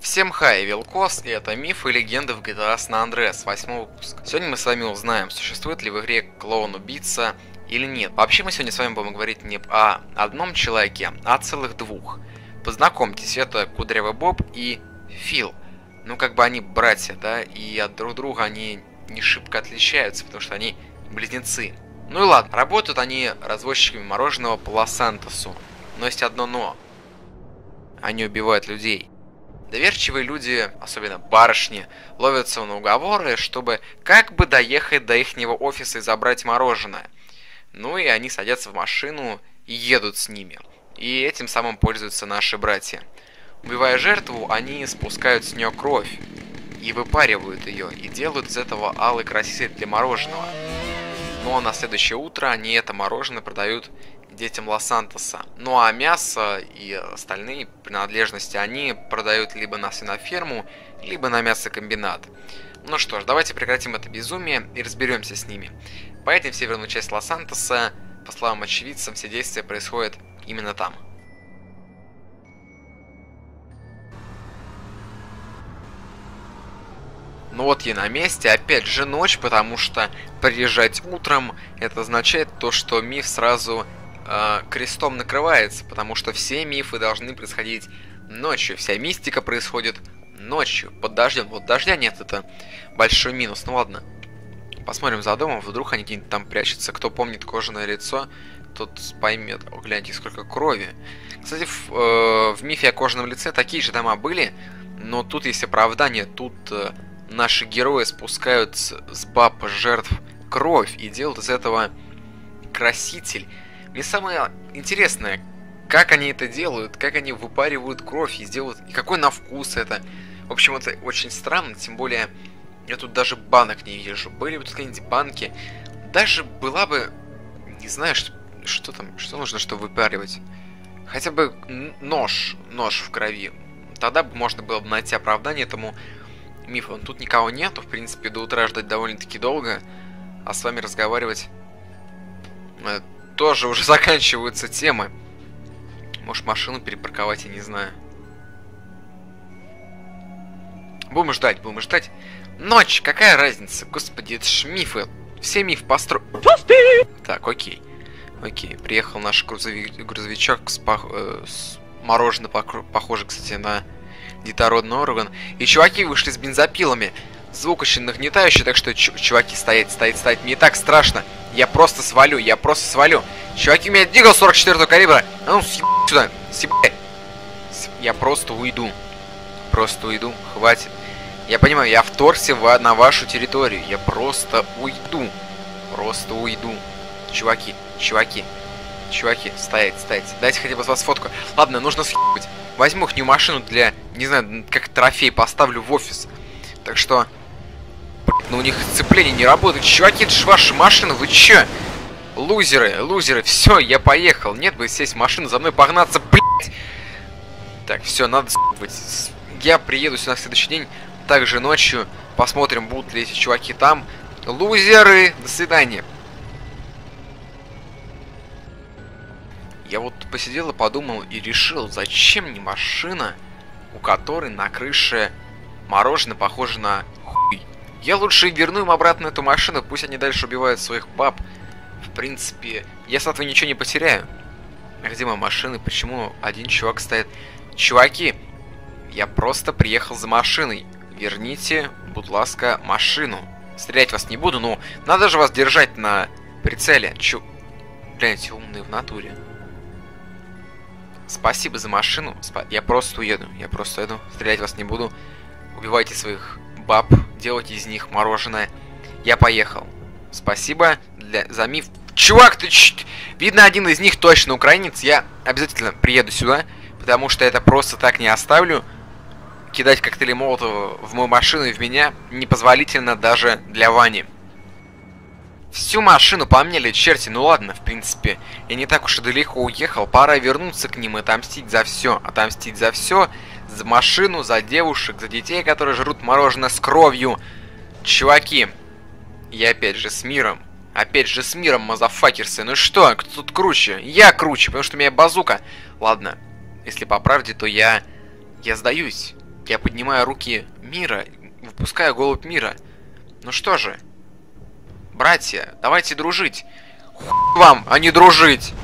Всем хай, Вилкос, и это мифы и легенды в GTA San Andreas, 8 выпуск. Сегодня мы с вами узнаем, существует ли в игре клоун-убийца или нет. Вообще мы сегодня с вами будем говорить не о одном человеке, а о целых двух. Познакомьтесь, это Кудрявый Боб и Фил. Ну как бы они братья, да, и от друг друга они не шибко отличаются, потому что они близнецы. Ну и ладно, работают они развозчиками мороженого по Лос-Сантосу. Но есть одно но. Они убивают людей. Доверчивые люди, особенно барышни, ловятся на уговоры, чтобы как бы доехать до ихнего офиса и забрать мороженое. Ну и они садятся в машину и едут с ними. И этим самым пользуются наши братья. Убивая жертву, они спускают с нее кровь и выпаривают ее, и делают из этого алый краситель для мороженого. Ну а на следующее утро они это мороженое продают детям Лос-Сантоса. Ну а мясо и остальные принадлежности они продают либо на свиноферму, либо на мясокомбинат. Ну что ж, давайте прекратим это безумие и разберемся с ними. Поедем в северную часть Лос-Сантоса. По словам очевидцам, все действия происходят именно там. Ну вот я на месте, опять же ночь, потому что приезжать утром, это означает то, что миф сразу крестом накрывается, потому что все мифы должны происходить ночью, вся мистика происходит ночью, под дождем. Вот дождя нет, это большой минус. Ну ладно, посмотрим за домом, вдруг они где-нибудь там прячутся. Кто помнит кожаное лицо, тот поймет. О, гляньте, сколько крови. Кстати, в мифе о кожаном лице такие же дома были, но тут есть оправдание. Тут наши герои спускают с баб жертв кровь и делают из этого краситель. Мне самое интересное, как они это делают, как они выпаривают кровь и сделают, и какой на вкус это. В общем, это очень странно, тем более я тут даже банок не вижу. Были бы тут какие-нибудь банки, даже была бы, не знаю, что там, что нужно, чтобы выпаривать. Хотя бы нож в крови. Тогда бы можно было бы найти оправдание этому мифу. Тут никого нету, в принципе, до утра ждать довольно-таки долго, а с вами разговаривать тоже уже заканчиваются темы. Может, машину перепарковать, я не знаю. Будем ждать. Ночь, какая разница? Господи, это ж мифы. Все миф построены. Так, окей. Приехал наш грузовичок с мороженым, похоже, кстати, на детородный орган. И чуваки вышли с бензопилами. Звук очень нагнетающий, так что, чуваки, стоять. Мне так страшно. Я просто свалю. Чуваки, у меня дигл 44-го калибра. А ну, съебай сюда. Съебай. Я просто уйду. Хватит. Я понимаю, я вторгся на вашу территорию. Я просто уйду. Чуваки, стоять. Дайте хотя бы с вас фотку. Ладно, нужно съебать. Возьму ихнюю машину для, не знаю, как трофей поставлю в офис. Так что, ну у них сцепление не работает. Чуваки, это же ваша машина, вы чё? Лузеры, все, я поехал. Нет бы сесть в машину, за мной погнаться, блять. Так, все, надо съебать. Я приеду сюда на следующий день, также ночью. Посмотрим, будут ли эти чуваки там. Лузеры, до свидания. Я вот посидел и подумал и решил, зачем мне машина, у которой на крыше мороженое похоже на хуй. Я лучше верну им обратно эту машину, пусть они дальше убивают своих баб. В принципе, я с этого ничего не потеряю. А где моя машина? Почему один чувак стоит? Чуваки, я просто приехал за машиной. Верните, будь ласка, машину. Стрелять вас не буду, но надо же вас держать на прицеле. Гляньте, умные в натуре. Спасибо за машину. Я просто уеду. Стрелять вас не буду. Убивайте своих баб. Делайте из них мороженое. Я поехал. Спасибо за миф. Чувак, ты видно, один из них точно украинец. Я обязательно приеду сюда, потому что это просто так не оставлю. Кидать коктейли Молотова в мою машину и в меня непозволительно даже для Вани. Всю машину поменяли, черти. Ну ладно, в принципе, я не так уж и далеко уехал. Пора вернуться к ним и отомстить за все. За машину, за девушек, за детей, которые жрут мороженое с кровью. Чуваки, я опять же с миром, мазафакерсы. Ну что, кто тут круче? Я круче, потому что у меня базука. Ладно, если по правде, то я сдаюсь. Я поднимаю руки мира, выпускаю голубь мира. Ну что же, братья, давайте дружить. Хуй вам, а не дружить!